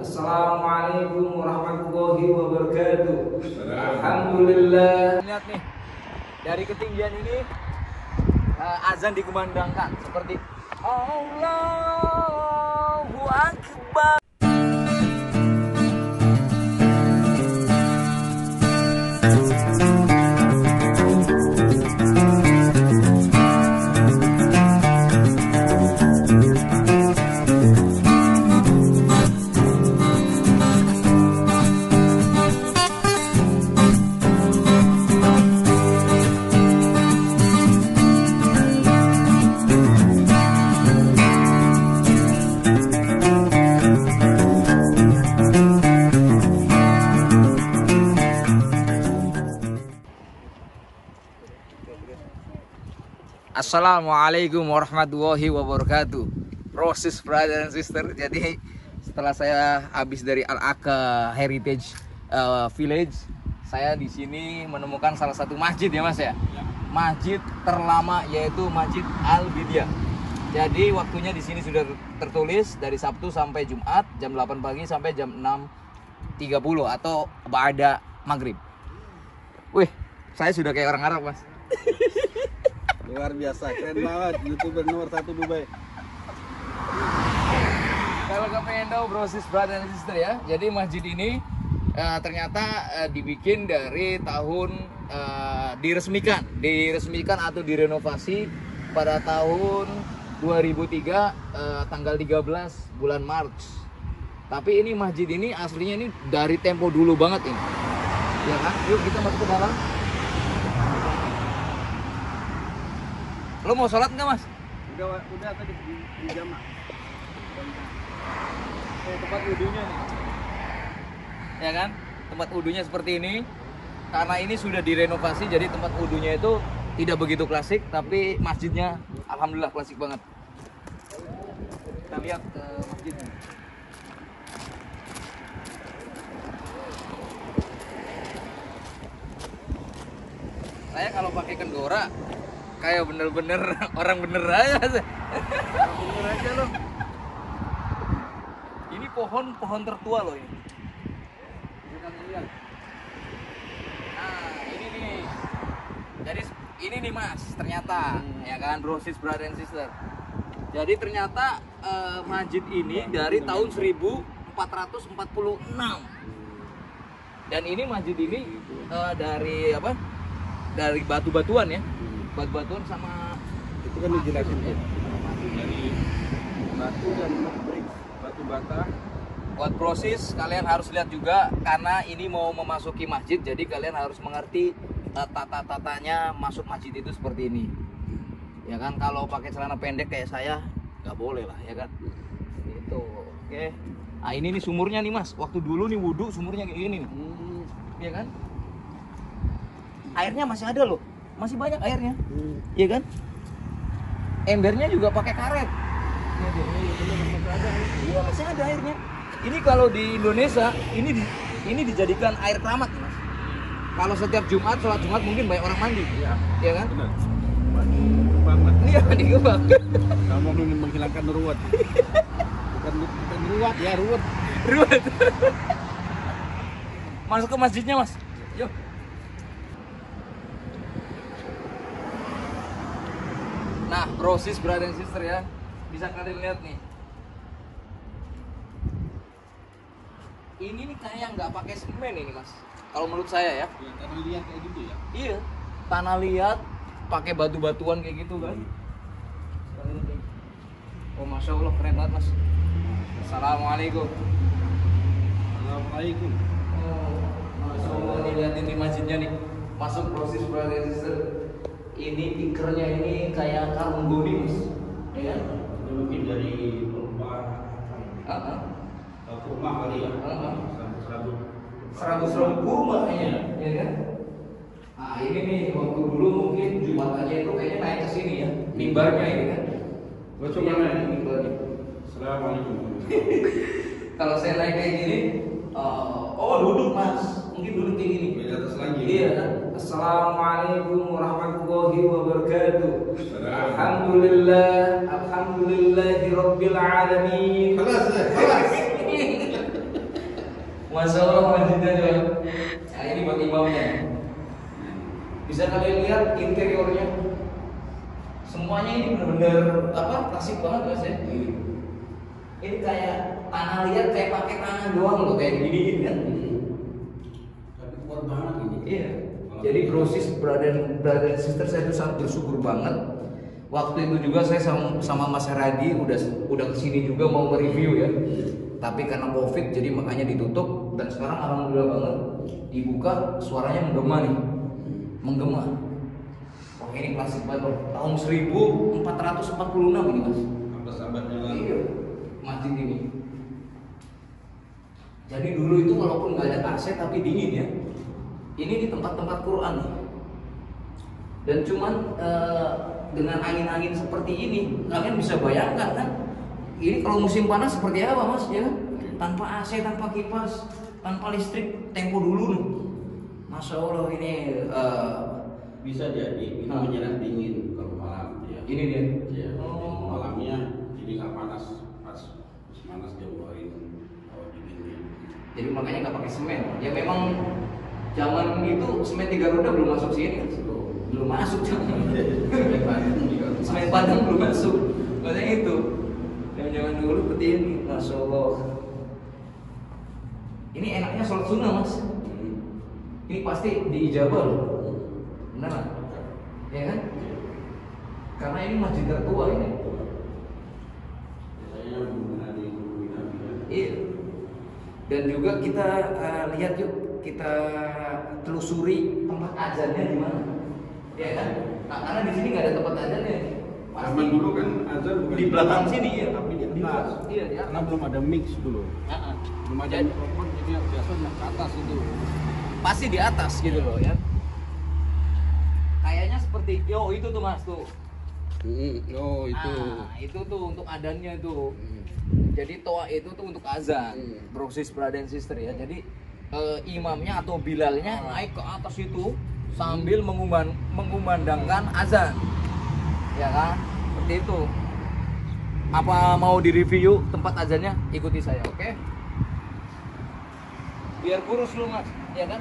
Assalamualaikum warahmatullahi wabarakatuh. Alhamdulillah. Lihat nih, dari ketinggian ini azan dikumandangkan seperti Allahu Akbar. Assalamualaikum warahmatullahi wabarakatuh. Proses brother and sister. Jadi setelah saya habis dari Al-Aqsa Heritage Village, saya di sini menemukan salah satu masjid ya Mas ya. Masjid terlama yaitu Masjid Al-Bidiyah. Jadi waktunya di sini sudah tertulis dari Sabtu sampai Jumat jam 8 pagi sampai jam 6.30 atau ba'da maghrib. Wih, saya sudah kayak orang Arab Mas. Luar biasa, keren banget, YouTuber nomor 1 Dubai. Kalau kau pengen tahu brosis brother and sister ya, jadi masjid ini ternyata dibikin dari tahun diresmikan atau direnovasi pada tahun 2003 tanggal 13 bulan Maret. Tapi ini masjid ini aslinya ini dari tempo dulu banget ini. Ya kan? Yuk kita masuk ke dalam. Lo mau sholat nggak Mas? Udah tadi di jamaah. Tempat wudhunya nih. Ya kan? Tempat wudhunya seperti ini. Karena ini sudah direnovasi, jadi tempat wudhunya itu tidak begitu klasik, tapi masjidnya alhamdulillah klasik banget. Kita lihat ke masjidnya. Saya kalau pakai kendora kayak bener-bener orang bener aja. Bener aja loh. Ini pohon tertua loh ini. Kita lihat. Nah ini nih. Jadi ini nih Mas ternyata ya kan brosis brother and sister. Jadi ternyata masjid ini dari tahun 1446. Dan ini masjid ini dari apa? Dari batu-batuan ya. Batu-batuan sama itu kan dijelasin ya. Dari batu dan batu bata. Buat proses kalian harus lihat juga karena ini mau memasuki masjid, jadi kalian harus mengerti tata-tatanya masuk masjid itu seperti ini. Ya kan kalau pakai celana pendek kayak saya nggak boleh lah ya kan. Itu. Oke. Nah ini nih sumurnya nih Mas. Waktu dulu nih wudhu sumurnya kayak gini nih. Ya kan? Airnya masih ada loh. Masih banyak airnya, iya kan? Embernya juga pakai karet. Iya masih ada airnya. Ini kalau di Indonesia ini dijadikan air keramat Mas. Kalau setiap Jumat sholat Jumat mungkin banyak orang mandi, iya kan? Benar. Banget. Iya mandi gebang. Kamu ingin menghilangkan ruwet. bukan ruwet ya ruwet. Ruwet. Masuk ke masjidnya Mas. Yuk. Nah, proses brother and sister ya, bisa kalian lihat nih. Ini nih kayak nggak pakai semen ini Mas. Kalau menurut saya ya. Tanah liat kayak gitu ya. Iya, tanah liat, pakai batu-batuan kayak gitu kan. Oh masya Allah keren banget Mas. Assalamualaikum. Assalamualaikum. Oh, masya Allah nih liatin nih masjidnya nih. Masuk proses brother and sister. Ini tikernya ini kayak karung goni Mas, ya kan? Ini mungkin dari rumah kali ya. Serabut kurma kayaknya, ya kan? Nah ini nih waktu dulu mungkin Jumatannya itu kayaknya naik ke sini ya, mimbarnya ini kan? Gua coba naik mimbarnya. Assalamualaikum. Kalau saya naik kayak gini, duduk Mas, mungkin duduk kayak gini. Di atas lagi. Iya kan? Assalamualaikum warahmatullahi wabarakatuh. Alhamdulillah, alhamdulillahi rabbil alamin. Kelas. Masya Allah masjidnya ya. Nah ini buat imamnya. Bisa kalian lihat interiornya. Semuanya ini benar-benar apa klasik banget mas ya. Ini kayak tanah liat kayak pakai tanah doang loh kayak gini kan. Tapi kuat banget ini. Iya. Jadi brosis brother and sister saya tuh sangat bersyukur banget. Waktu itu juga saya sama Mas Heradi udah kesini juga mau nge-review ya. Tapi karena COVID jadi makanya ditutup dan sekarang alhamdulillah banget dibuka, suaranya menggema nih. Menggema. Oh ini klasik banget loh. Tahun 1446 ini mas. Sahabat-sahabatnya lah. Iya. Masjid ini. Jadi dulu itu walaupun nggak ada AC tapi dingin ya. Ini di tempat-tempat Quran nih. Dan cuman dengan angin-angin seperti ini, kalian bisa bayangkan kan? Ini kalau musim panas seperti apa mas ya? Tanpa AC, tanpa kipas, tanpa listrik, tempo dulu nih. Masya Allah ini Bisa jadi itu menyerap dingin kalau malam ya. ini dia. Ya. Malamnya jadi nggak panas pas panas dia keluarin hawa dinginnya. Jadi makanya nggak pakai semen. Ya memang zaman itu semen 3 roda belum masuk sini kan? Belum masuk zaman. Semen Padang belum masuk. Makanya itu. Zaman dulu seperti ini, masya Allah. Ini enaknya sholat sunnah mas. Ini pasti diijabah loh. Benar kan? Ya kan? Karena ini masjid tertua ini. Biasanya benar di Nabi ya. Iya. Dan juga kita lihat yuk, kita telusuri tempat azannya di mana. Ya kan? Nah, karena di sini nggak ada tempat azannya. Zaman dulu kan azan bukan di belakang sini ya, tapi di atas. Iya, ya. Karena belum ada mix dulu. Belum ada mikrofon jadi yang biasanya ke atas itu. Pasti di atas gitu loh ya. Kayaknya seperti itu tuh mas tuh. Oh itu. Itu tuh untuk adannya tuh. Jadi toa itu tuh untuk azan. Brosis brother and sister ya. Jadi imamnya atau bilalnya naik ke atas itu sambil mengumandangkan azan. Ya kan? Seperti itu. Apa mau direview tempat azannya? Ikuti saya, oke? Biar kurus lu mas, ya kan?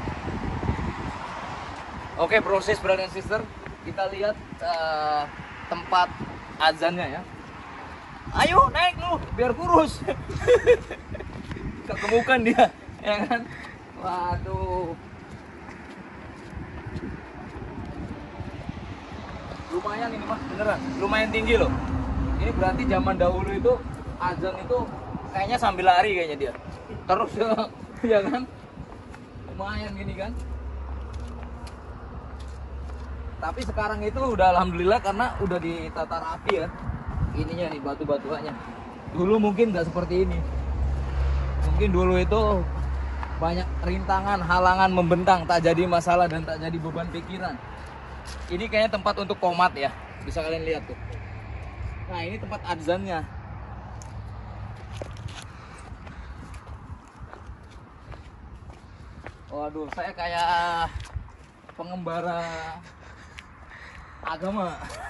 Oke, proses brother and sister, kita lihat tempat azannya ya. Ayo naik lu, biar kurus. Kegemukan dia, ya kan? Waduh. Lumayan ini mas, beneran, lumayan tinggi loh. Ini berarti zaman dahulu itu azan itu kayaknya sambil lari kayaknya dia. Terus ya kan? Lumayan gini kan? Tapi sekarang itu udah alhamdulillah karena udah ditata rapi ya. Ininya nih batu-batuannya. Dulu mungkin nggak seperti ini. Mungkin dulu itu banyak rintangan, halangan membentang, tak jadi masalah dan tak jadi beban pikiran. Ini kayaknya tempat untuk komat ya. Bisa kalian lihat tuh. Nah, ini tempat adzannya. Waduh, saya kayak pengembara agama.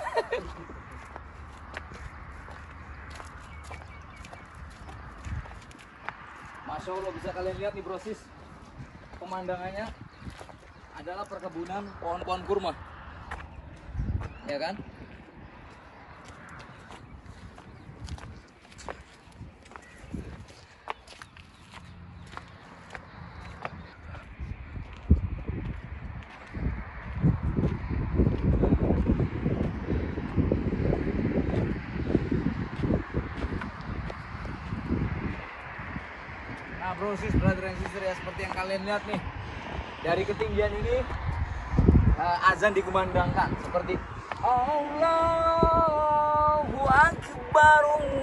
Masya Allah, bisa kalian lihat nih brosis. Pemandangannya adalah perkebunan pohon-pohon kurma. Ya kan? Nah brosis, brother and sister ya, seperti yang kalian lihat nih, dari ketinggian ini azan dikumandangkan seperti Allahu Akbar,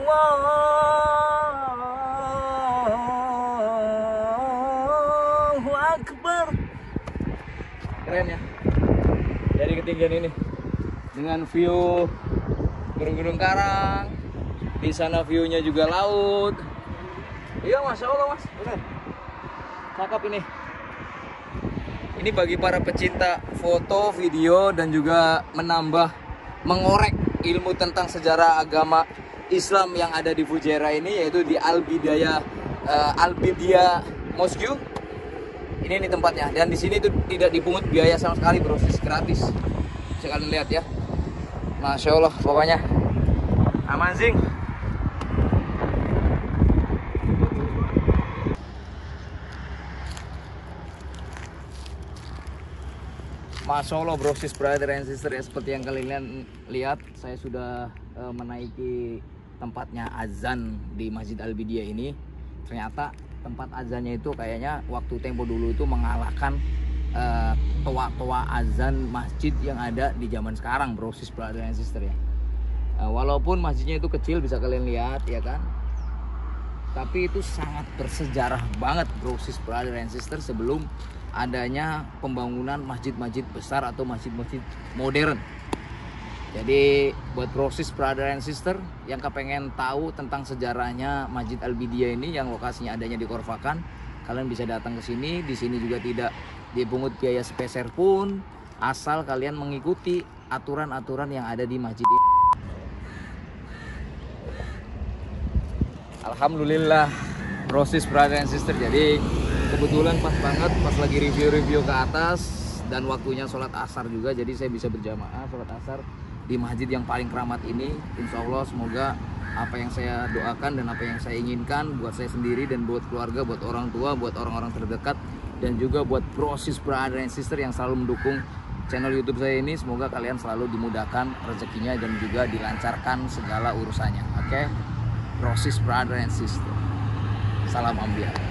Allahu Akbar. Keren ya, dari ketinggian ini dengan view gunung-gunung karang, di sana view-nya juga laut. Iya, masya Allah mas, bener, cakep ini. Ini bagi para pecinta foto, video, dan juga mengorek ilmu tentang sejarah agama Islam yang ada di Fujairah ini, yaitu di Al-Bidayah Mosque. Ini nih tempatnya, dan di sini tuh tidak dipungut biaya sama sekali bro, gratis. Bisa kalian lihat ya. Masya Allah, pokoknya amazing. Masya Allah bro, sis brother and sister ya, seperti yang kalian lihat, saya sudah menaiki tempatnya azan di Masjid Al-Bidiyah ini. Ternyata tempat azannya itu kayaknya waktu tempo dulu itu mengalahkan toa-toa azan masjid yang ada di zaman sekarang bro, sis brother and sister ya. Walaupun masjidnya itu kecil, bisa kalian lihat ya kan, tapi itu sangat bersejarah banget bro, sis brother and sister, sebelum adanya pembangunan masjid-masjid besar atau masjid-masjid modern. Jadi buat bro, sis brother and sister yang kepengen tahu tentang sejarahnya Masjid Al-Bidiyah ini yang lokasinya adanya di Korfakan, kalian bisa datang ke sini. Di sini juga tidak dipungut biaya sepeser pun, asal kalian mengikuti aturan-aturan yang ada di masjid ini. Alhamdulillah bro, sis brother and sister, jadi kebetulan pas banget pas lagi review-review ke atas dan waktunya sholat asar juga, jadi saya bisa berjamaah sholat asar di masjid yang paling keramat ini. Insya Allah semoga apa yang saya doakan dan apa yang saya inginkan buat saya sendiri dan buat keluarga, buat orang tua, buat orang-orang terdekat, dan juga buat bro, sis brother and sister yang selalu mendukung channel YouTube saya ini, semoga kalian selalu dimudahkan rezekinya dan juga dilancarkan segala urusannya. Oke, bro, sis brother and sister, salam ambiar.